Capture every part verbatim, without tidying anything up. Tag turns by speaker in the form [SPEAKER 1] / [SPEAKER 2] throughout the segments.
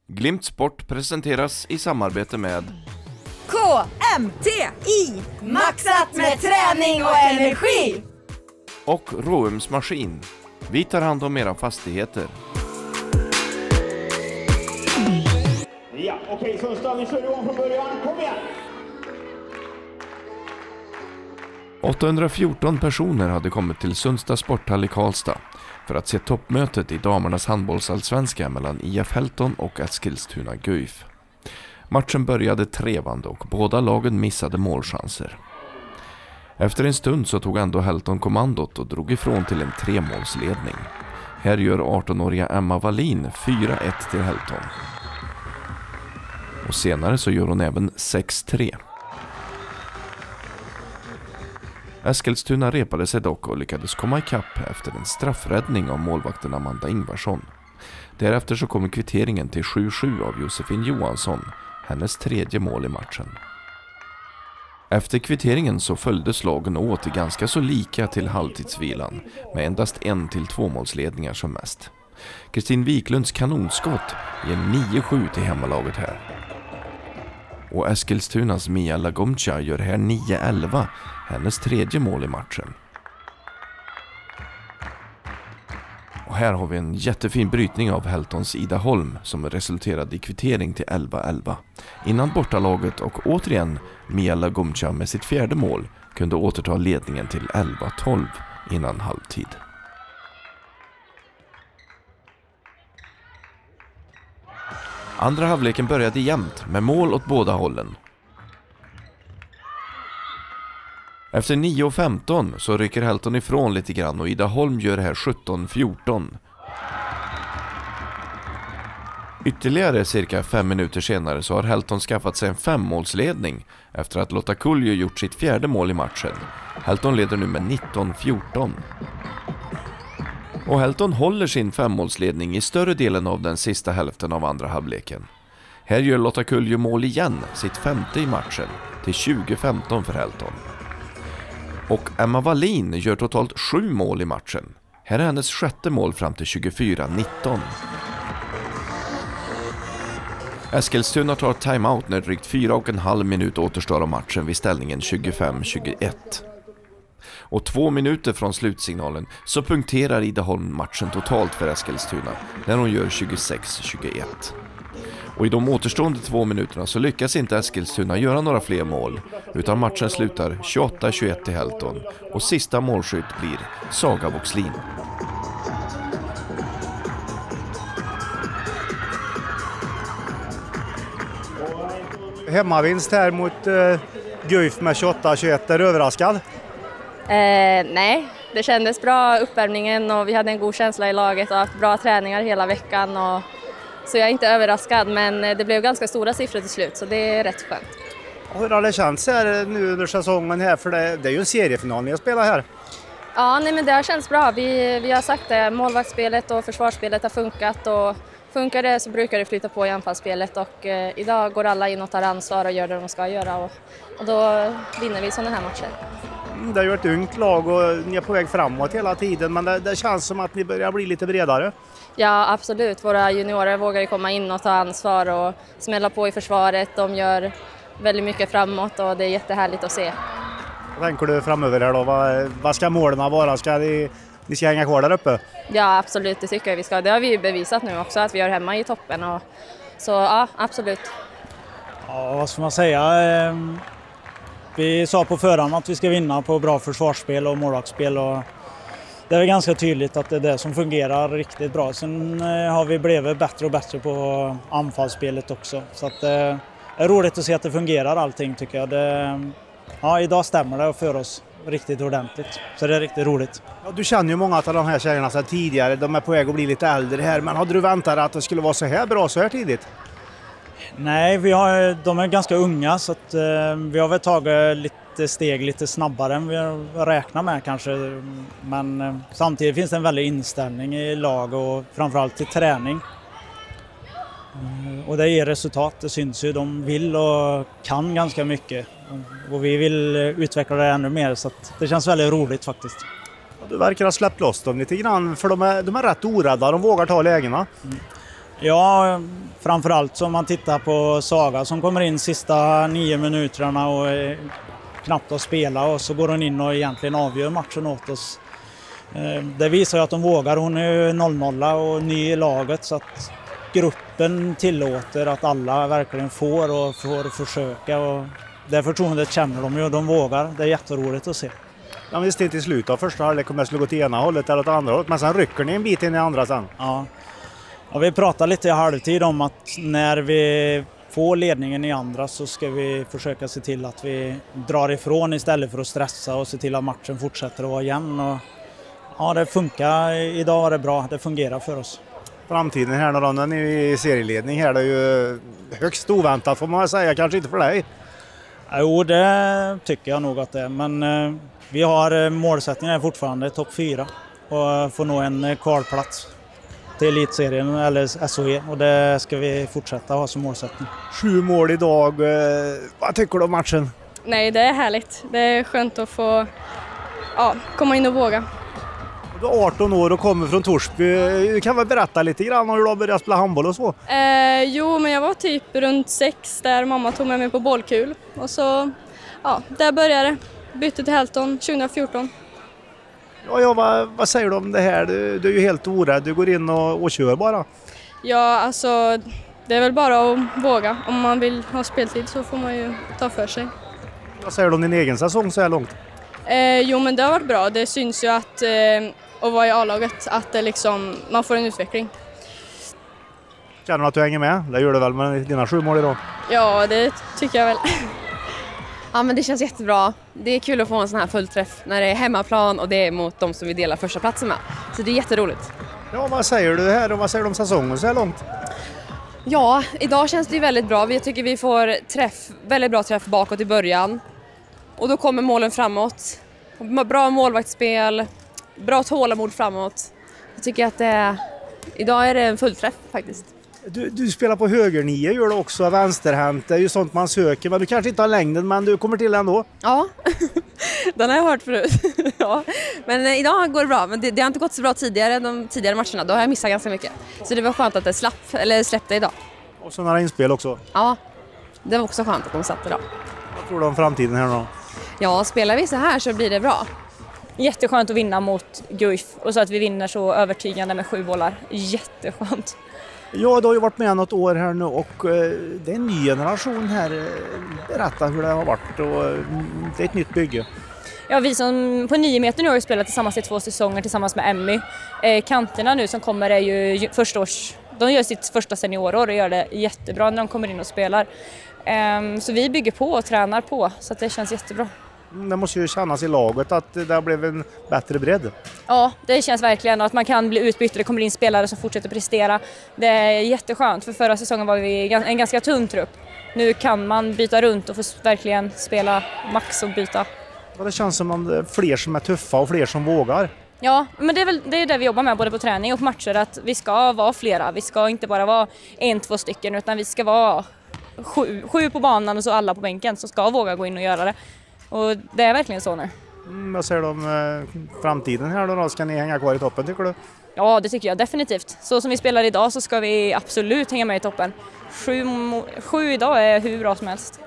[SPEAKER 1] Glimt Sport presenteras i samarbete med
[SPEAKER 2] K M T I, maxat med träning och energi.
[SPEAKER 1] Och Råums Maskin. Vi tar hand om era fastigheter.
[SPEAKER 3] Ja, okej, Sundstad, vi kör igång från början. Kom igen!
[SPEAKER 1] åttahundrafjorton personer hade kommit till Sundstad sporthall i Karlstad för att se toppmötet i damernas handbollsallsvenska mellan I F Helton och Eskilstuna Guif. Matchen började trevande och båda lagen missade målchanser. Efter en stund så tog ändå Helton kommandot och drog ifrån till en tremålsledning. Här gör arton-åriga Emma Wallin fyra ett till Helton. Och senare så gör hon även sex tre. Eskilstuna repade sig dock och lyckades komma ikapp efter en straffräddning av målvakten Amanda Ingvarsson. Därefter så kom kvitteringen till sju sju av Josefin Johansson, hennes tredje mål i matchen. Efter kvitteringen så följdes lagen åt i ganska så lika till halvtidsvilan med endast en till två målsledningar som mest. Kristin Wiklunds kanonskott ger nio sju till hemmalaget här. Och Eskilstunas Mia Lagomcha gör här nio elva, hennes tredje mål i matchen. Och här har vi en jättefin brytning av Heltons Ida Holm som resulterade i kvittering till elva elva. Innan bortalaget och återigen Mia Lagomcha med sitt fjärde mål kunde återta ledningen till elva tolv innan halvtid. Andra halvleken började jämnt med mål åt båda hållen. Efter nio femton så rycker Helton ifrån lite grann och Ida Holm gör här sjutton fjorton. Ytterligare cirka fem minuter senare så har Helton skaffat sig en femmålsledning efter att Lotta Kulju gjort sitt fjärde mål i matchen. Helton leder nu med nitton fjorton. Och Helton håller sin femmålsledning i större delen av den sista hälften av andra halvleken. Här gör Lotta Kulju mål igen, sitt femte i matchen, till tjugo femton för Helton. Och Emma Wallin gör totalt sju mål i matchen. Här är hennes sjätte mål fram till tjugofyra nitton. Eskilstuna tar timeout när drygt fyra och en halv minut återstår av matchen vid ställningen tjugofem tjugoett. Och två minuter från slutsignalen så punkterar Ida Holm matchen totalt för Eskilstuna när hon gör tjugosex tjugoett. Och i de återstående två minuterna så lyckas inte Eskilstuna göra några fler mål utan matchen slutar tjugoåtta tjugoett till Helton och sista målskytt blir Saga Voxlin.
[SPEAKER 4] Hemmavinst här mot uh, Guif med tjugoåtta tjugoett, är du överraskad?
[SPEAKER 5] Eh, nej, det kändes bra uppvärmningen och vi hade en god känsla i laget och haft bra träningar hela veckan. Och, så jag är inte överraskad, men det blev ganska stora siffror till slut så det är rätt skönt.
[SPEAKER 4] Och hur har det känts här nu under säsongen här? För det, det är ju en seriefinal ni har spelat här.
[SPEAKER 5] Ja, nej, men det har känts bra. Vi, vi har sagt det, målvaktsspelet och försvarsspelet har funkat och funkar det så brukar det flytta på i anfallsspelet och eh, idag går alla in och tar ansvar och gör det de ska göra och, och då vinner vi sådana här matcher.
[SPEAKER 4] Det är ju ett ungt lag och ni är på väg framåt hela tiden, men det, det känns som att ni börjar bli lite bredare.
[SPEAKER 5] Ja, absolut. Våra juniorer vågar ju komma in och ta ansvar och smälla på i försvaret. De gör väldigt mycket framåt och det är jättehärligt att se.
[SPEAKER 4] Vad tänker du framöver här då? Vad, vad ska målen vara? Ska ni, ni ska hänga kvar där uppe?
[SPEAKER 5] Ja, absolut. Det tycker jag vi ska. Det har vi ju bevisat nu också att vi gör hemma i toppen. Och, så ja, absolut.
[SPEAKER 6] Ja, vad ska man säga? Vi sa på förhand att vi ska vinna på bra försvarsspel och målvaktsspel och det är ganska tydligt att det är det som fungerar riktigt bra. Sen har vi blivit bättre och bättre på anfallsspelet också. Så att det är roligt att se att det fungerar allting tycker jag. Det, ja, idag stämmer det för oss riktigt ordentligt. Så det är riktigt roligt.
[SPEAKER 4] Ja, du känner ju många av de här tjejerna sedan tidigare. De är på väg att bli lite äldre här. Men hade du väntat att det skulle vara så här bra så här tidigt?
[SPEAKER 6] Nej, vi har, de är ganska unga så att, eh, vi har väl tagit lite steg lite snabbare än vi räknar med kanske. Men eh, samtidigt finns det en väldig inställning i lag och framförallt till träning. Eh, och det ger resultat, det syns ju. De vill och kan ganska mycket. Och vi vill utveckla det ännu mer så att det känns väldigt roligt faktiskt.
[SPEAKER 4] Du verkar ha släppt loss dem lite grann för de är, de är rätt orädda, de vågar ta lägena.
[SPEAKER 6] Mm. Ja, framförallt som man tittar på Saga som kommer in sista nio minuterna och är knappt att spela och så går hon in och egentligen avgör matchen åt oss. Det visar ju att de vågar. Hon är ju noll noll och ny i laget så att gruppen tillåter att alla verkligen får och får försöka och det förtroendet känner de ju och de vågar. Det är jätteroligt att se.
[SPEAKER 4] Ja, visste inte i slutet av första halvlek kommer jag slå gå till ena hållet eller åt andra hållet, men sen rycker ni en bit in i andra sen.
[SPEAKER 6] Ja. Ja, vi pratade lite i halvtid om att när vi får ledningen i andra så ska vi försöka se till att vi drar ifrån istället för att stressa och se till att matchen fortsätter att vara jämn. Och ja, det funkar. Idag var det bra. Det fungerar för oss.
[SPEAKER 4] Framtiden här då, när ni är i serieledning här, det är ju högst oväntat får man säga, kanske inte för dig.
[SPEAKER 6] Jo, det tycker jag nog att det är, men eh, vi har målsättningen fortfarande topp fyra och får nå en kvalplats till elitserien eller S O E och det ska vi fortsätta ha som målsättning.
[SPEAKER 4] Sju mål idag, eh, vad tycker du om matchen?
[SPEAKER 5] Nej, det är härligt. Det är skönt att få ja, komma in och våga.
[SPEAKER 4] Du är arton år och kommer från Torsby. Du kan väl berätta lite grann om hur du har börjat spela handboll och så?
[SPEAKER 5] Eh, jo, men jag var typ runt sex där mamma tog med mig på bollkul. Och så, ja, där började det. Bytte till Helton tjugo fjorton.
[SPEAKER 4] Ja, ja vad, vad säger du om det här? Du, du är ju helt orädd. Du går in och, och kör bara.
[SPEAKER 5] Ja, alltså det är väl bara att våga. Om man vill ha speltid så får man ju ta för sig.
[SPEAKER 4] Vad säger du om din egen säsong så här långt?
[SPEAKER 5] Eh, jo, men det har varit bra. Det syns ju att eh, att vara i A-laget, att det liksom, man får en utveckling.
[SPEAKER 4] Känner du att du hänger med? Det gör du väl med dina sju mål idag?
[SPEAKER 5] Ja, det tycker jag väl.
[SPEAKER 7] Ja, men det känns jättebra. Det är kul att få en sån här fullträff när det är hemmaplan och det är mot de som vi delar första platsen med. Så det är jätteroligt.
[SPEAKER 4] Ja, vad säger du här och vad säger du om säsongen så här långt?
[SPEAKER 7] Ja, idag känns det ju väldigt bra. Vi tycker vi får träff, väldigt bra träff bakåt i början. Och då kommer målen framåt. Bra målvaktsspel, bra tålamod framåt. Jag tycker att det, idag är det en fullträff faktiskt.
[SPEAKER 4] Du, du spelar på höger nio, gör du också vänsterhänt. Det är ju sånt man söker, men du kanske inte har längden, men du kommer till ändå.
[SPEAKER 7] Ja, den har jag hört förut. Ja. Men eh, idag går det bra, men det, det har inte gått så bra tidigare, de tidigare matcherna. Då har jag missat ganska mycket. Så det var skönt att det slapp, eller släppte idag.
[SPEAKER 4] Och så några inspel också.
[SPEAKER 7] Ja, det var också skönt att de satt idag.
[SPEAKER 4] Vad tror du om framtiden här då?
[SPEAKER 7] Ja, spelar vi så här så blir det bra.
[SPEAKER 5] Jätteskönt att vinna mot Guif och så att vi vinner så övertygande med sju bollar. Jätteskönt.
[SPEAKER 4] Ja, du har ju varit med något år här nu och eh, det är en ny generation här. Berätta hur det har varit och eh, det är ett nytt bygge.
[SPEAKER 5] Ja, vi som på nio meter nu har ju spelat tillsammans i två säsonger tillsammans med Emmy. Eh, kanterna nu som kommer är ju första års, de gör sitt första seniorår och gör det jättebra när de kommer in och spelar. Eh, så vi bygger på och tränar på så att det känns jättebra.
[SPEAKER 4] Det måste ju kännas i laget att det har blivit en bättre bredd.
[SPEAKER 5] Ja, det känns verkligen att man kan bli utbytt och det kommer in spelare som fortsätter prestera. Det är jätteskönt, för förra säsongen var vi en ganska tunn trupp. Nu kan man byta runt och få verkligen spela max och byta.
[SPEAKER 4] Ja, det känns som att det är fler som är tuffa och fler som vågar.
[SPEAKER 5] Ja, men det är väl det, är det vi jobbar med både på träning och på matcher, att vi ska vara flera. Vi ska inte bara vara en, två stycken, utan vi ska vara sju, sju på banan och så alla på bänken som ska våga gå in och göra det. Och det är verkligen så nu.
[SPEAKER 4] Mm, vad säger du om eh, framtiden här då? Ska ni hänga kvar i toppen tycker du?
[SPEAKER 5] Ja, det tycker jag definitivt. Så som vi spelar idag så ska vi absolut hänga med i toppen. Sju, sju idag är hur bra som helst.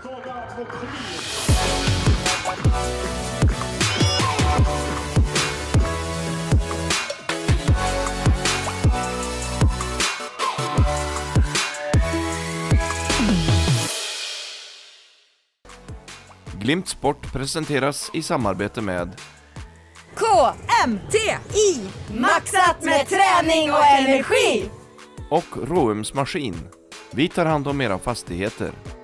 [SPEAKER 1] Glimt Sport presenteras i samarbete med
[SPEAKER 2] K M T I, maxat med träning och energi!
[SPEAKER 1] och Råums Maskin. Vi tar hand om era fastigheter.